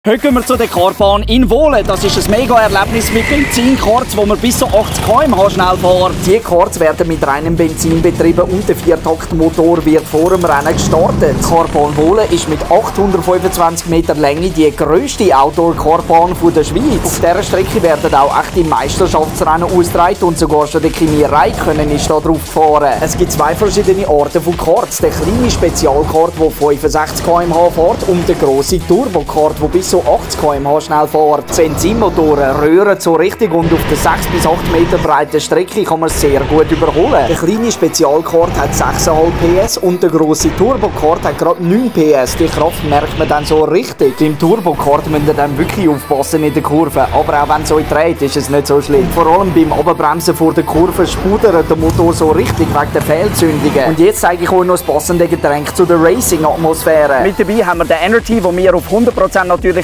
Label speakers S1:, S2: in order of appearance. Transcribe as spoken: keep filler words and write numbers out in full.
S1: Heute gehen wir zu der Karbahn in Wohlen. Das ist ein Mega-Erlebnis mit Benzinkarts, wo man bis zu achtzig Kilometer pro Stunde schnell fährt. Die Karts werden mit reinem Benzin betrieben und der Viertaktmotor wird vor dem Rennen gestartet. Die Karbahn Wohlen ist mit achthundertfünfundzwanzig Meter Länge die grösste Outdoor-Karbahn der Schweiz. Auf dieser Strecke werden auch echte Meisterschaftsrennen ausgetragen und sogar schon der Kimi Räikkönen ist da drauf gefahren. Es gibt zwei verschiedene Arten von Karts. Der kleine Spezialkart, der fünfundsechzig Kilometer pro Stunde fährt, und der grosse Turbokart, der bis so achtzig Kilometer pro Stunde schnell fährt. Die Benzinmotoren rühren so richtig und auf der sechs bis acht Meter breiten Strecke kann man sehr gut überholen. Der kleine Spezialkart hat sechs Komma fünf P S und der grosse Turbokart hat gerade neun P S. Die Kraft merkt man dann so richtig. Beim Turbokart müsst ihr dann wirklich aufpassen in der Kurve, aber auch wenn es euch dreht, ist es nicht so schlimm. Und vor allem beim Abbremsen vor der Kurve spudert der Motor so richtig wegen der Fehlzündungen. Und jetzt zeige ich euch noch das passende Getränk zu der Racing-Atmosphäre. Mit dabei haben wir den Energy, wo wir auf hundert Prozent natürlich